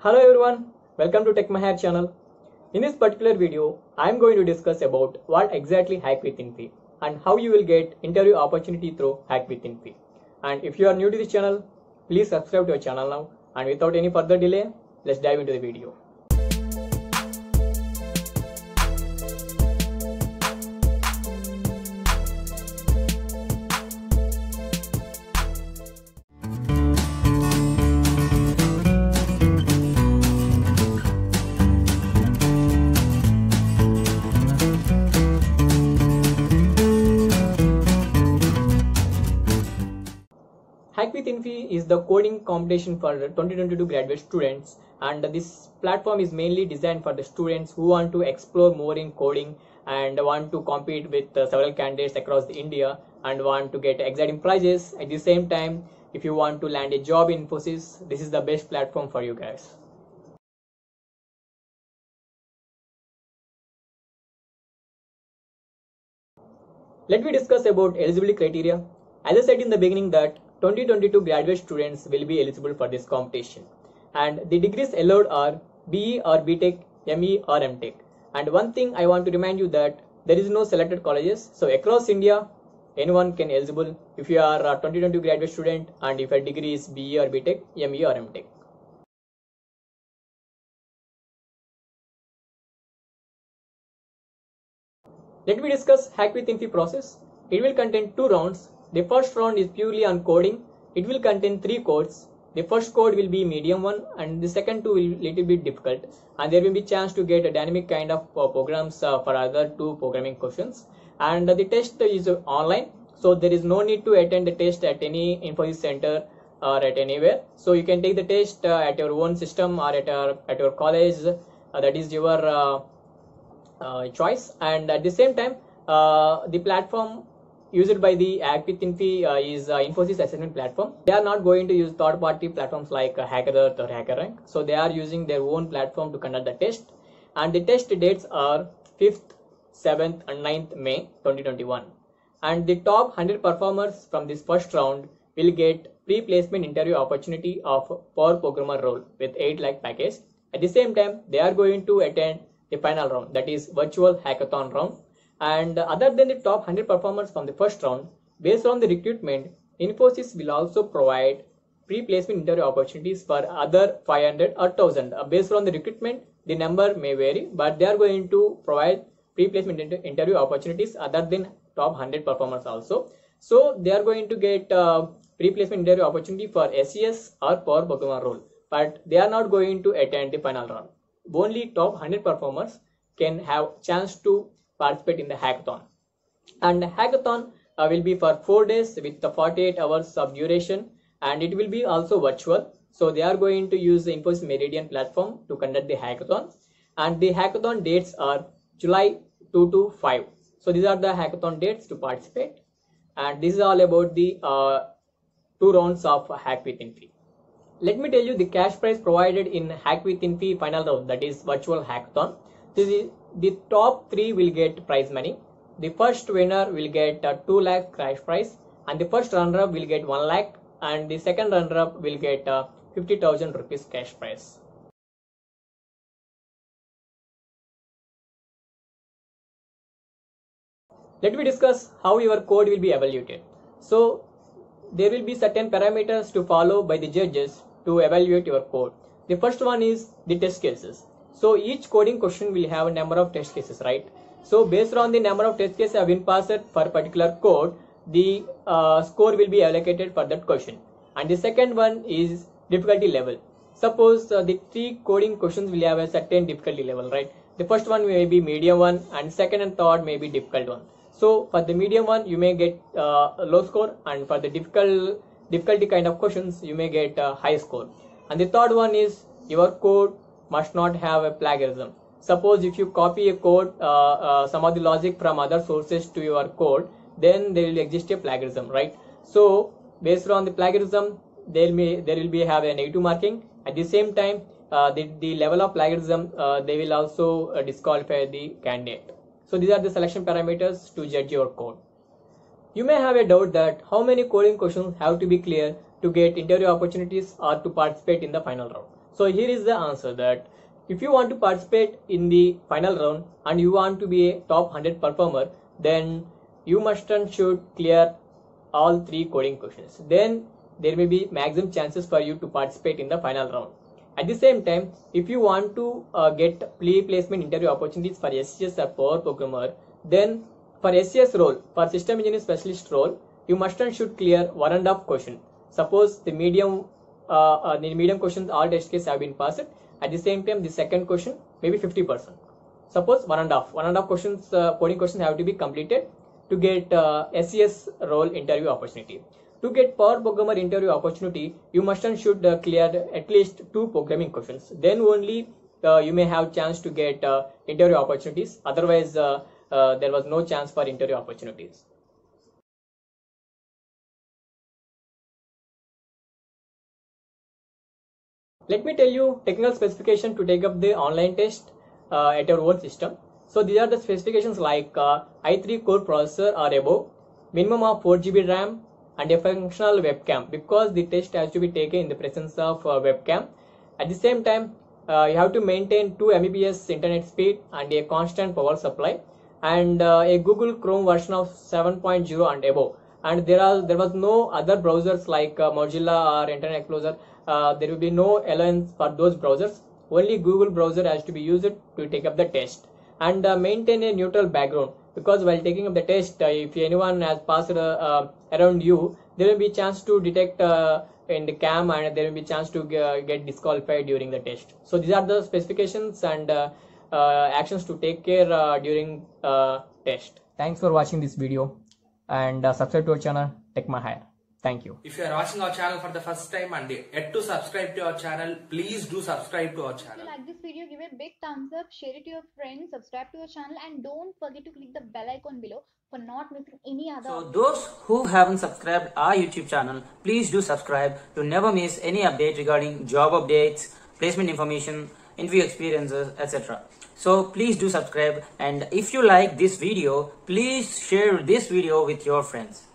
Hello everyone, welcome to Tech Mahar channel. In this particular video, I am going to discuss about what exactly Hack with Infy and how you will get interview opportunity through Hack with Infy. And if you are new to this channel, please subscribe to our channel now. And without any further delay, let's dive into the video. Hack with Infy is the coding competition for 2022 graduate students, and this platform is mainly designed for the students who want to explore more in coding and want to compete with several candidates across India and want to get exciting prizes. At the same time, if you want to land a job in Infosys, this is the best platform for you guys. Let me discuss about eligibility criteria. As I said in the beginning that 2022 graduate students will be eligible for this competition, and the degrees allowed are BE or BTech, ME or MTech. And one thing I want to remind you that there is no selected colleges, so across India anyone can eligible if you are a 2022 graduate student and if your degree is BE or BTech, ME or MTech. Let me discuss Hack with Infy process. It will contain 2 rounds. The first round is purely on coding. It will contain 3 codes. The first code will be medium one and the second 2 will be little bit difficult, and there will be chance to get a dynamic kind of programs for other 2 programming questions. And the test is online, so there is no need to attend the test at any Infosys center or at anywhere. So you can take the test at your own system or at your college. That is your choice. And at the same time, the platform used by the Hack with Infy is Infosys assessment platform. They are not going to use third-party platforms like HackerEarth or HackerRank. So they are using their own platform to conduct the test. And the test dates are 5th, 7th and 9th May 2021. And the top 100 performers from this first round will get pre-placement interview opportunity of Power Programmer role with 8 lakh package. At the same time, they are going to attend the final round, that is virtual hackathon round. And other than the top 100 performers from the first round, based on the recruitment, Infosys will also provide pre-placement interview opportunities for other 500 or 1000. Based on the recruitment, the number may vary, but they are going to provide pre-placement interview opportunities other than top 100 performers also. So they are going to get pre-placement interview opportunity for SES or Power Programmer role, but they are not going to attend the final round. Only top 100 performers can have chance to participate in the hackathon. And the hackathon will be for 4 days with the 48 hours of duration, and it will be also virtual. So they are going to use the Infosys Meridian platform to conduct the hackathon, and the hackathon dates are July 2 to 5. So these are the hackathon dates to participate, and this is all about the 2 rounds of Hack with Infy. Let me tell you the cash prize provided in Hack with Infy final round, that is virtual hackathon. The top 3 will get prize money. The first winner will get 2 lakh cash prize, and the first runner-up will get 1 lakh, and the second runner-up will get 50,000 rupees cash prize. Let me discuss how your code will be evaluated. So there will be certain parameters to follow by the judges to evaluate your code. The first one is the test cases. So each coding question will have a number of test cases, right? So based on the number of test cases have been passed for a particular code, the score will be allocated for that question. And the second one is difficulty level. Suppose the 3 coding questions will have a certain difficulty level, right? The first one may be medium one, and second and third may be difficult one. So for the medium one, you may get a low score, and for the difficulty kind of questions, you may get a high score. And the third one is your code must not have a plagiarism. Suppose if you copy a code, some of the logic from other sources to your code, then there will exist a plagiarism, right? So based on the plagiarism, there will be have a negative marking. At the same time, the level of plagiarism, they will also disqualify the candidate. So these are the selection parameters to judge your code. You may have a doubt that how many coding questions have to be clear to get interview opportunities or to participate in the final round. So here is the answer, that if you want to participate in the final round and you want to be a top 100 performer, then you must and should clear all 3 coding questions. Then there may be maximum chances for you to participate in the final round. At the same time, if you want to get pre-placement interview opportunities for SCS or Power Programmer, then for SCS role, for System Engineering Specialist role, you must and should clear 1.5 question. Suppose the medium questions, all test cases have been passed. At the same time, the second question maybe 50%. Suppose 1.5 questions, coding questions have to be completed to get SCS role interview opportunity. To get Power Programmer interview opportunity, you must and should clear at least 2 programming questions. Then only you may have chance to get interview opportunities. Otherwise, there was no chance for interview opportunities. Let me tell you technical specification to take up the online test at your own system. So these are the specifications like i3 core processor or above, minimum of 4 GB RAM, and a functional webcam, because the test has to be taken in the presence of webcam. At the same time, you have to maintain 2 Mbps internet speed and a constant power supply, and a Google Chrome version of 7.0 and above. And there was no other browsers like Mozilla or Internet Explorer. There will be no allowance for those browsers. Only Google browser has to be used to take up the test. And maintain a neutral background, because while taking up the test, if anyone has passed around you, there will be chance to detect in the cam, and there will be chance to get disqualified during the test. So these are the specifications and actions to take care during test. Thanks for watching this video, and subscribe to our channel TechMahir. Thank you. If you are watching our channel for the first time and yet to subscribe to our channel, please do subscribe to our channel. If you like this video, give a big thumbs up, share it to your friends, subscribe to our channel, and don't forget to click the bell icon below for not missing any other. So those who haven't subscribed our YouTube channel, please do subscribe to never miss any update regarding job updates, placement information, interview experiences, etc. So please do subscribe, and if you like this video, please share this video with your friends.